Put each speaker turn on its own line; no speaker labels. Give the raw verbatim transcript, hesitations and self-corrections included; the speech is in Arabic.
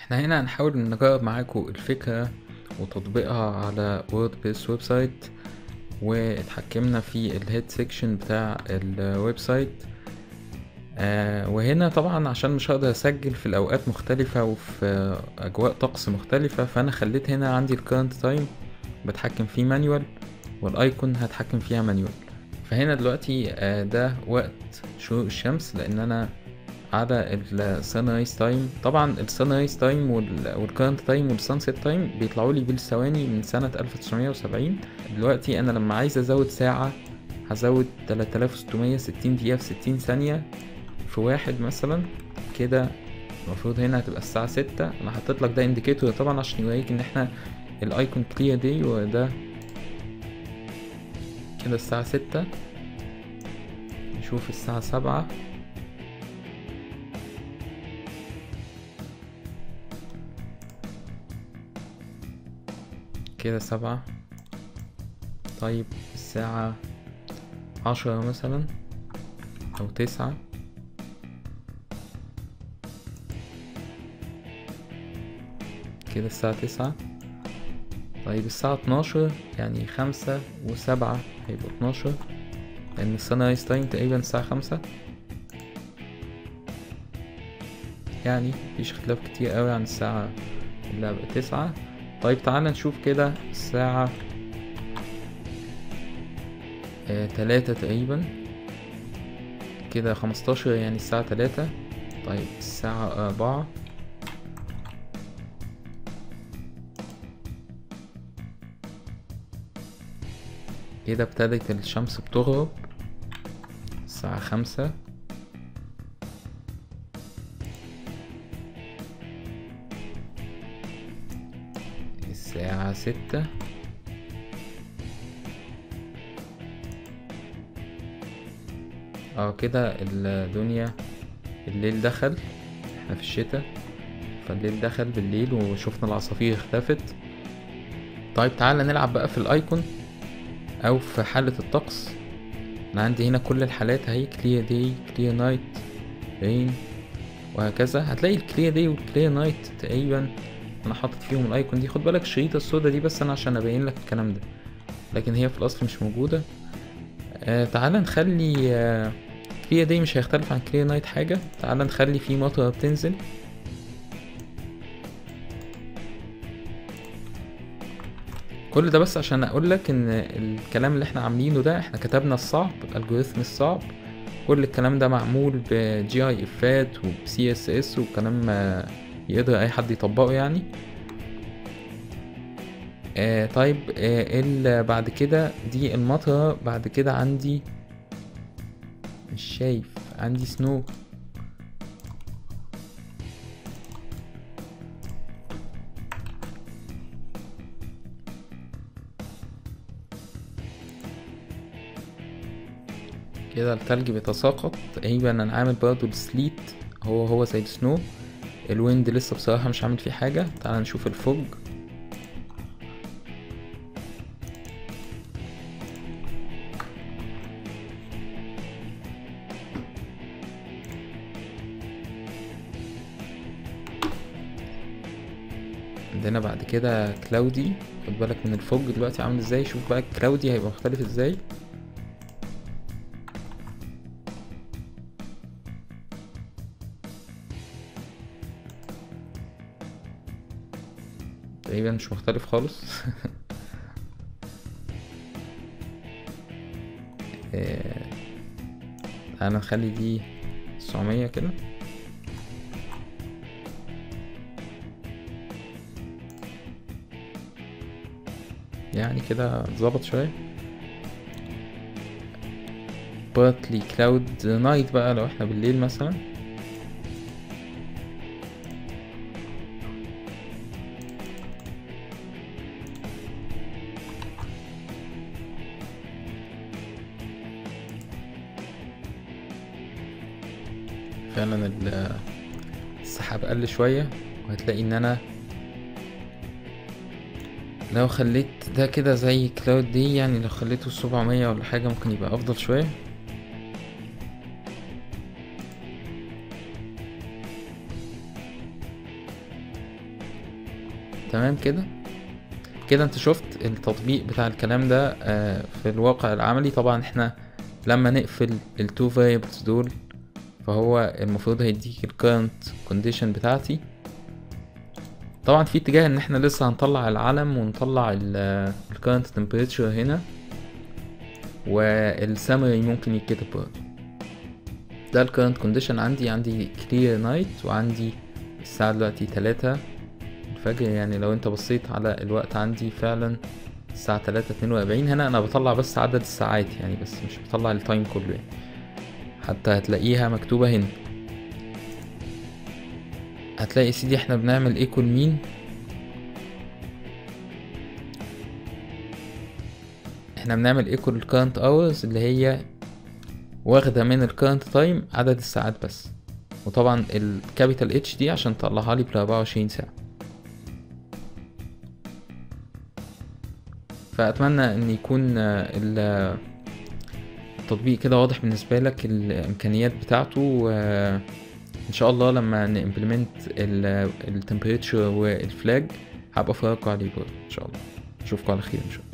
احنا هنا هنحاول نجرب معاكم الفكرة وتطبيقها على ووردبريس ويب سايت، واتحكمنا في الهيد سيكشن بتاع الويب سايت. آه وهنا طبعا عشان مش هقدر اسجل في الاوقات مختلفة وفي اجواء طقس مختلفة، فانا خليت هنا عندي الكرنت تايم بتحكم فيه مانيوال، والايكون هتحكم فيها مانيوال. فهنا دلوقتي آه ده وقت شروق الشمس، لان انا على السان رايز تايم. طبعا السان رايز تايم والكرنت تايم والسانسيت تايم بيطلعوا لي بالثواني من سنة ألف وتسعمية وسبعين. دلوقتي انا لما عايز ازود ساعة هزود تلاتة آلاف وستمية وستين دقيقة في ستين ثانية في واحد مثلا كده. المفروض هنا هتبقى الساعة ستة. انا حطيت لك ده انديكيتور طبعا عشان يوريك ان احنا الايكون كلير دي، وده كده الساعة ستة. نشوف الساعة سبعة. كده سبعة. طيب الساعة عشرة مثلا أو تسعة. كده الساعة تسعة. طيب الساعة اتناشر، يعني خمسة وسبعة هيبقوا اتناشر، لأن السان رايز تايم تقريبا الساعة خمسة. يعني مفيش اختلاف كتير أوي عن الساعة اللي بقى تسعة. طيب تعالى نشوف كده الساعة آه تلاتة تقريبا. كده خمستاشر، يعني الساعة تلاتة. طيب الساعة أربعة. كده ابتدت الشمس بتغرب. الساعة خمسة. الساعة ستة. اه كده الدنيا الليل دخل. احنا في الشتاء، فالليل دخل بالليل وشوفنا العصافير اختفت. طيب تعالى نلعب بقى في الايكون او في حالة الطقس. انا عندي هنا كل الحالات اهي: كلير داي، كلير نايت، رين، وهكذا. هتلاقي الكلير داي والكلير نايت تقريبا انا حاطط فيهم الايكون دي. خد بالك الشريطة السودا دي بس انا عشان ابين لك الكلام ده، لكن هي في الاصل مش موجودة. آه تعالى نخلي آه كلير داي مش هيختلف عن كلير نايت حاجة. تعالى نخلي فيه مطرة بتنزل. كل ده بس عشان اقول لك ان الكلام اللي احنا عاملينه ده احنا كتبنا الصعب، الالجوريثم الصعب. كل الكلام ده معمول بجي اي افات وبسي اس اس وكلام يقدر اي حد يطبقه يعني. آه طيب آه اللي بعد كده دي المطرة. بعد كده عندي، مش شايف، عندي سنو. كده التلج بيتساقط تقريبا. انا عامل برضو السليت هو هو زي السنو. الويند لسه بصراحة مش عامل فيه حاجة. تعال نشوف الفوج. عندنا بعد كده كلاودي. خد بالك من الفوج دلوقتي عامل ازاي. شوف بقى الكلاودي هيبقى مختلف ازاي. تقريبا مش مختلف خالص. انا نخلي دي تسعمية كده. يعني كده اتظبط شوية. بارتلي كلاود نايت بقى لو احنا بالليل مثلا. فعلا السحاب قل شوية. وهتلاقي ان انا لو خليت ده كده زي كلاود دي، يعني لو خليته سبعمية ولا حاجة ممكن يبقى افضل شوية. تمام كده كده انت شفت التطبيق بتاع الكلام ده آه، في الواقع العملي. طبعا احنا لما نقفل التو variables دول فهو المفروض هيديك ال current condition بتاعتي. طبعا في اتجاه ان احنا لسه هنطلع العلم ونطلع ال current temperature هنا، والسامري ممكن يتكتب برضه. ده ال current condition عندي عندي clear night، وعندي الساعة دلوقتي تلاتة الفجر. يعني لو انت بصيت على الوقت عندي فعلا الساعة تلاتة اتنين واربعين. هنا انا بطلع بس عدد الساعات يعني، بس مش بطلع التايم كله يعني، حتى هتلاقيها مكتوبة هنا. هتلاقي يا سيدي احنا بنعمل ايكول مين، احنا بنعمل ايكول current hours اللي هي واخدة من ال current time عدد الساعات بس، وطبعا الكابيتال اتش دي عشان تطلعها لي بالاربعة وعشرين ساعة. فأتمنى ان يكون التطبيق كده واضح بالنسبة لك الامكانيات بتاعته، وان شاء الله لما نimplement التمبريتشر والفلاج هبقى افرجكوا عليه برضه ان شاء الله. اشوفكوا على خير ان شاء الله.